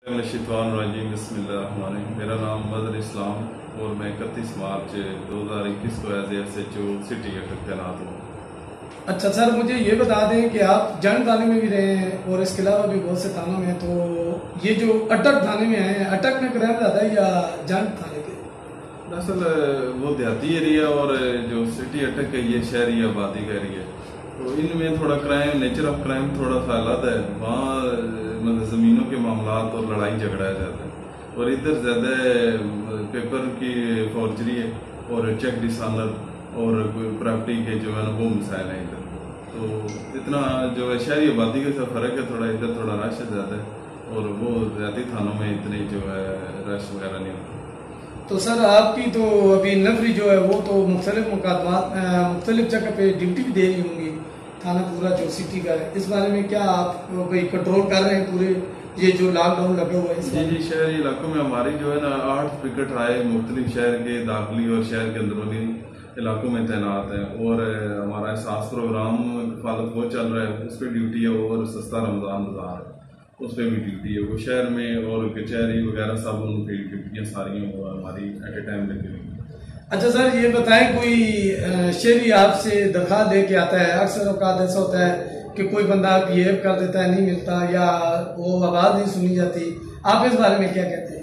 बिस्मिल्लाहिर्रहमानिर्रहीम। मेरा नाम मदर इस्लाम और मैं 31 मार्च 2021 को एज SHO सिटी अटक तैनात हूँ। अच्छा सर, मुझे ये बता दें कि आप जंग थाने में भी रहे हैं और इसके अलावा भी बहुत से थानों में, तो ये जो अटक थाने में आए हैं, अटक में क्राइम ज़्यादा है या जंग थाने के? दरअसल वो देहाती एरिया और जो सिटी अटक है ये शहरी आबादी का एरिया है, तो इनमें थोड़ा क्राइम, नेचर ऑफ क्राइम थोड़ा सा अलग है। वहाँ मतलब ज़मीनों के मामला और लड़ाई झगड़ा ज़्यादा है, और इधर ज़्यादा पेपर की फॉर्जरी है और चेक डिसऑनर और प्रॉपर्टी के जो है ना वो मिसाइल हैं इधर। तो इतना जो है शहरी आबादी के साथ फ़र्क है, थोड़ा इधर थोड़ा रश ज़्यादा है और वो ज़्यादा थानों में इतने जो है रश वगैरह नहीं होता। तो सर आपकी तो अभी नफरी जो है वो तो मुख्तलिफ मुकदमात मुख्तलिफ जगह पे ड्यूटी भी दे रही होंगी, थाना पूरा जो सिटी का है, इस बारे में क्या आप कोई कंट्रोल कर रहे हैं पूरे ये जो लॉकडाउन लगा हुआ है? जी शहरी इलाकों में हमारी जो है ना 8 पिकेट आए मुख्तलिफ शहर के दाखिली और शहर के अंदरूनी इलाकों में तैनात हैं, और हमारा एहसास प्रोग्राम हिफाजत वो चल रहा है, उस पर ड्यूटी है, और सस्ता रमज़ान बाजार है उस पर भी ड्यूटी है। वो शहर में और कचहरी वगैरह सब उन पर ड्यूटियाँ सारी हमारी एट ए टाइम लगी हुई। अच्छा सर, ये बताएं कोई शहरी आपसे दरख्वास्त दे के आता है? अक्सर औकात ऐसा होता है कि कोई बंदा बिहेव कर देता है, नहीं मिलता या वो आवाज़ नहीं सुनी जाती, आप इस बारे में क्या कहते हैं?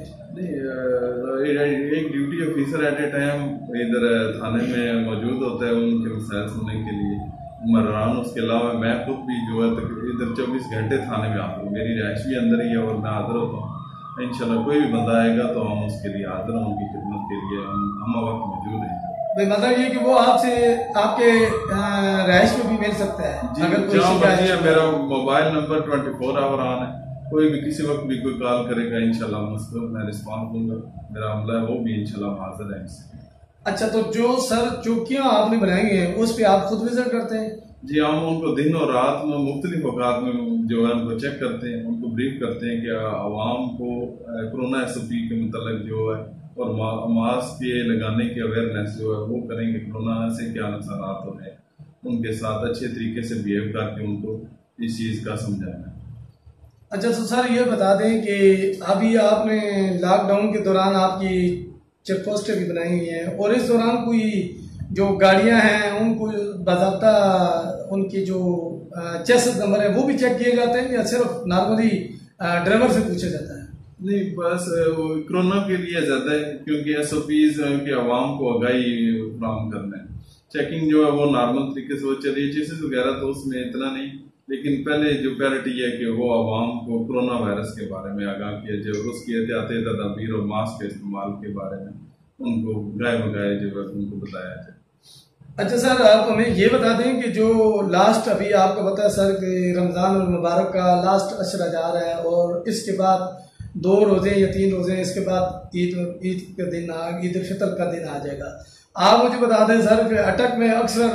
एक duty officer at a time इधर थाने में मौजूद होता है उनके मसाइल सुनने के लिए मर्रान। उसके अलावा मैं खुद भी जो है इधर 24 घंटे थाने में आता हूँ, मेरी रहायश भी अंदर ही है और मैं हाजिर होता हूँ। इंशाल्लाह कोई भी बंदा आएगा तो हम उसके लिए हाजिर हैं, उनकी खिदमत के लिए हम वक्त मौजूद हैं। भाई मतलब ये कि वो आपसे आपके रहायश में भी मिल सकता है? अगर कोई मेरा मोबाइल नंबर 24 आवर ऑन है, कोई भी किसी वक्त भी कोई कॉल करेगा इंशाल्लाह मैं रिस्पॉन्स दूंगा। मेरा अमला है वो भी इंशाल्लाह हाजिर है। अच्छा, तो जो सर चौकियां आपने बनाई हैं उस पे आप खुद विजिट करते हैं? जी हम उनको दिन और रात में मुख्तलिफ औकात में जो है उनको चेक करते हैं, उनको ब्रीफ करते हैं कि आवाम को कोरोना SOP के मतलब जो है और मास्क के लगाने की अवेयरनेस जो है वो करेंगे, कोरोना से क्या नुकसान हो रहे हैं, उनके साथ अच्छे तरीके से बिहेव करके उनको इस चीज़ का समझाना। अच्छा, तो सर ये बता दें कि अभी आपने लॉकडाउन के दौरान आपकी चेक पोस्टें भी बनाई हुई हैं, और इस दौरान कोई जो गाड़ियां हैं उनको बाज़ाब्ता उनकी जो चेसिस नंबर है वो भी चेक किए जाते हैं या सिर्फ नॉर्मली ड्राइवर से पूछा जाता है? नहीं, बस कोरोना के लिए ज़्यादा है क्योंकि SOPs की आवाम को आगाही फराहम करना है। चेकिंग जो है वो नॉर्मल तरीके से वो चलिए, चेसिस वगैरह तो उसमें इतना नहीं, लेकिन पहले जो प्रायोरिटी है कि वो आवाम को कोरोना वायरस के बारे में आगाह किया जाए, उसकी एहतियाती तदाबीर और मास्क के इस्तेमाल के बारे में उनको गाय बगाए जो है उनको बताया जाए। अच्छा सर, आप हमें ये बता दें कि जो लास्ट अभी आपको पता है सर कि रमज़ान और मुबारक का लास्ट अशरा जा रहा है, और इसके बाद 2 रोज़े या 3 रोज़े, इसके बाद ईद का दिन ईद उल फितर का दिन आ जाएगा। आप मुझे बता दें सर कि अटक में अक्सर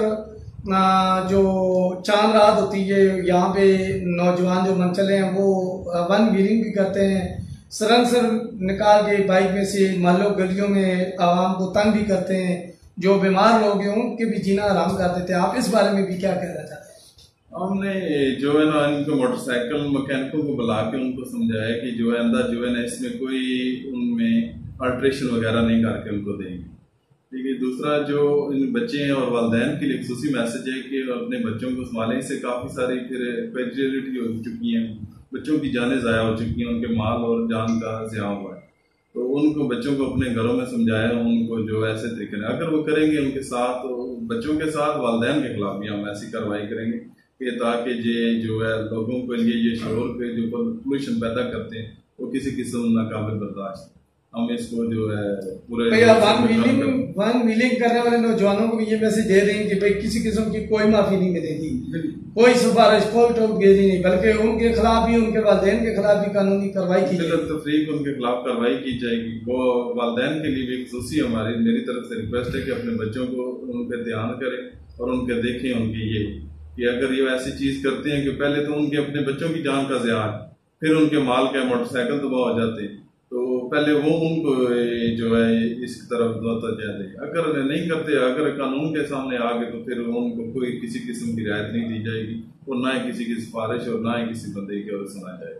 जो चांद रात होती है, यहाँ पे नौजवान जो मनचले हैं वो वन व्हीलिंग भी करते हैं, सरंसर निकाल के बाइक में से महलों गलियों में आवाम को तंग भी करते हैं, जो बीमार लोग हैं उनके भी जीना आराम कर देते हैं। आप इस बारे में भी क्या कहना चाहते हैं? हमने जो है ना इनको मोटरसाइकिल मैकेनिकों को बुला के उनको समझाया कि जो है अंदर जो है ना इसमें कोई उनमें अल्ट्रेशन वगैरह नहीं करके उनको देंगे। ठीक है, दूसरा जो इन बच्चे हैं और वालिदैन के लिए खुसूसी मैसेज है कि अपने बच्चों को संभालें। इससे काफ़ी सारी फिर फैसिलिटी हो चुकी हैं, बच्चों की जानें ज़ाया हो चुकी हैं, उनके माल और जान का ज़िया हुआ है, तो उनको बच्चों को अपने घरों में समझाया, उनको जो ऐसे तरीके हैं अगर वो करेंगे उनके साथ, तो बच्चों के साथ वालिदैन के खिलाफ भी हम ऐसी कार्रवाई करेंगे कि ताकि ये जो है लोगों के लिए ये शोर के जो पोल्यूशन पैदा करते हैं वो किसी किस्म नाकाबिल बर्दाश्त, हम इसको जो है पूरे वन व्हीलिंग करने वाले नौजवानों को भी ये मैसेज दे दें कि भाई किसी किस्म की कोई माफी नहीं मिलेगी, कोई सिफारिश, कोई टोकगेजी नहीं, बल्कि उनके खिलाफ भी, उनके वालिदैन के खिलाफ भी कानूनी कार्रवाई की जाएगी, तफरीक उनके खिलाफ कार्रवाई की जाएगी। वो वालिदैन के लिए भी खुसूसी हमारी मेरी तरफ से रिक्वेस्ट है कि अपने बच्चों को उन पर ध्यान करें और उनके देखें उनकी ये कि अगर ये ऐसी चीज करते हैं कि पहले तो उनके अपने बच्चों की जान का ज़िया है, फिर उनके माल के मोटरसाइकिल तबाह हो जाते हैं, तो पहले वो उनको जो है इसकी तरफ तवज्जो दे। अगर नहीं करते, अगर कानून के सामने आ गए तो फिर उनको कोई किसी किस्म की रियायत नहीं दी जाएगी और ना ही किसी की सिफारिश और ना ही किसी बंदे की ओर सुना जाएगा।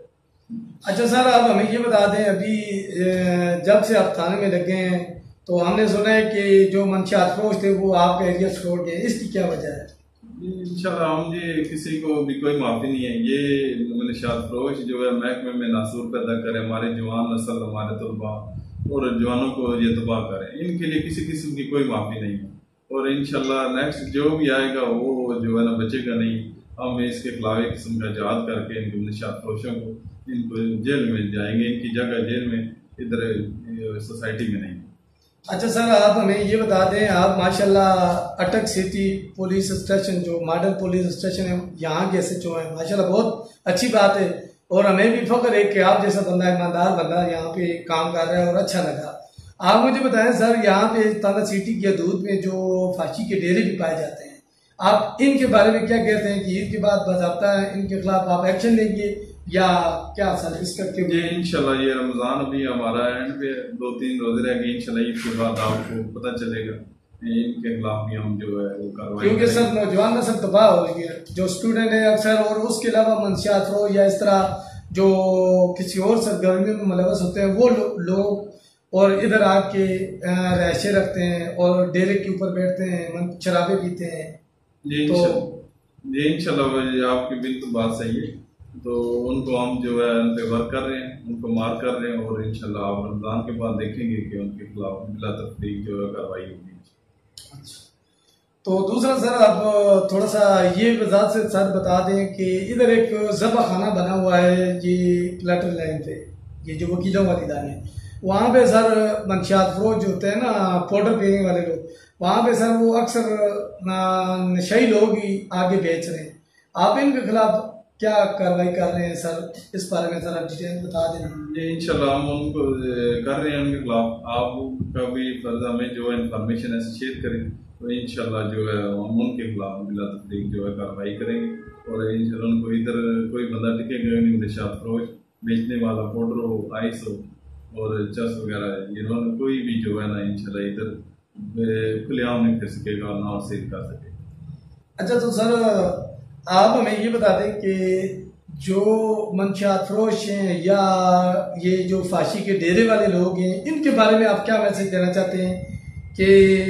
अच्छा सर, आप हमें ये बता दें, अभी जब से आप थाने में लगे हैं तो हमने सुना है कि जो मंशियात फरोश थे वो आपका एरिया छोड़ गए, इसकी क्या वजह है? इंशाल्लाह हम ये किसी को भी कोई माफ़ी नहीं है। ये मनशात फरोश जो है महकमे में नासूर पैदा करे, हमारे जवान नस्ल हमारे तलबा और जवानों को ये तबाह करें, इनके लिए किसी किस्म की कोई माफ़ी नहीं है। और इंशाल्लाह नेक्स्ट जो भी आएगा वो जो है ना बचेगा नहीं। हम इसके खिलाफ एक किस्म का जहाद करके इनको मनशात फरोशों को इनको जेल में जाएंगे, इनकी जगह जेल में, इधर सोसाइटी में नहीं। अच्छा सर, आप हमें ये बता दें, आप माशाल्लाह अटक सिटी पुलिस स्टेशन जो मॉडल पुलिस स्टेशन है यहाँ के SHO हैं, माशाल्लाह बहुत अच्छी बात है। और हमें भी फख्र है कि आप जैसा बंदा, ईमानदार बंदा यहाँ पे काम कर रहा है और अच्छा लगा। आप मुझे बताएं सर, यहाँ पे ताला सिटी की हदूद में जो फांसी के डेरे भी पाए जाते हैं, आप इनके बारे में क्या कहते हैं कि ईद के बाद बाज़ाब्ता इनके खिलाफ आप एक्शन लेंगे या क्या सर इस करके? ये इंशाल्लाह ये रमजान अभी हमारा एंड पे 2-3 रोजे रह गए, इंशाल्लाह ईद के बाद आपको पता चलेगा इनके खिलाफ भी हम जो है वो कार्रवाई, क्योंकि सर नौजवान नस्ल तबाह हो रही है, जो स्टूडेंट है अक्सर, और उसके अलावा मंशियात हो या इस तरह जो किसी और सरगर्मियों में मुलवस होते हैं वो लोग और इधर आके रैशे रखते हैं और डेरे के ऊपर बैठते हैं, शराबे पीते हैं। ये इंशाल्लाह आपकी बिल्कुल बात सही है। तो उनको हम जो है उन पे वर्क कर रहे हैं, उनको मार कर रहे हैं और इंशाल्लाह आप रमजान के बाद देखेंगे कि उनके खिलाफ बिला तफरीक जो है कार्रवाई होगी। अच्छा, तो दूसरा सर, आप थोड़ा सा ये वजाहत से सर बता दें कि इधर एक ज़बा खाना बना हुआ है ये प्लेटर लाइन पे, ये जो वकीलों वाली दान है, वहाँ पे सर मंशियात फरोश जो होते हैं ना, पाउडर पीने वाले लोग, वहाँ पे सर वो अक्सर नशई लोग ही आगे बेच रहे हैं। आप इनके खिलाफ क्या कार्रवाई कर रहे हैं सर, इस बारे में जरा डिटेल बता देना। ये इंशाल्लाह हम उनको कर रहे हैं उनके खिलाफ। आपका भी फर्ज हमें जो है इंफॉर्मेशन है शेयर करें, तो इंशाल्लाह जो है हम उनके खिलाफ बिला तफरीक जो है कार्रवाई करेंगे। और इंशाल्लाह उनको इधर कोई बंदा टिकेगा नहीं, नशात फरोश बेचने वाला, पाउडर हो, आइस हो और चस वगैरह, इन्होंने कोई भी जो है ना इंशाल्लाह इधर खुलेआम नहीं कर सकेगा और ना सेल कर सकेगा। अच्छा, तो सर आप हमें ये बता दें कि जो मंशियात फरोश हैं या ये जो फांसी के डेरे वाले लोग हैं, इनके बारे में आप क्या मैसेज देना चाहते हैं कि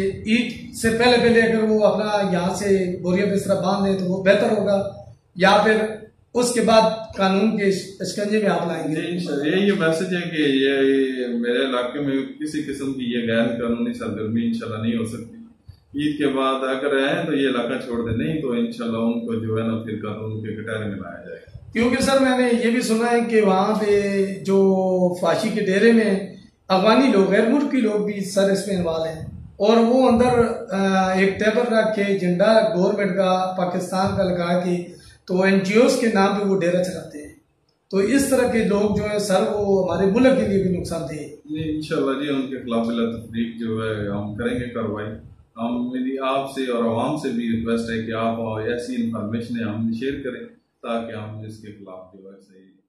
ईद से पहले पहले अगर वो अपना यहाँ से बोरिया बिस्तरा बांध लें तो वो बेहतर होगा, या फिर उसके बाद कानून के शिकंजे में आप लाएंगे? यही मैसेज है कि ये मेरे इलाके में किसी किस्म की ये गैर कानूनी सरगर्मी इंशाल्लाह नहीं हो सकती। ईद के बाद अगर आए तो ये इलाका छोड़ दे, नहीं तो इंशाल्लाह उनको जो है ना फिर कानून के कटहरे में लाया जाएगा। क्योंकि सर मैंने ये भी सुना है कि वहाँ पे जो फांसी के डेरे में अफगानी लोग, गैर मुल्की लोग भी सर इसमें इन्वॉल्व हैं, और वो अंदर एक टेबल रख के झंडा गवर्नमेंट का पाकिस्तान का लगा के तो NGOs के नाम पे वो डेरा चलाते हैं। तो इस तरह के लोग जो है सर वो हमारे मुल्क के लिए भी नुकसानदेह है। इंशाल्लाह जी उनके खिलाफ बिला तफरीक जो है हम करेंगे कार्रवाई। हम मेरी आपसे और आवाम से भी रिक्वेस्ट है कि आप ऐसी इंफॉर्मेशन हम शेयर करें ताकि हम इसके खिलाफ जो है सही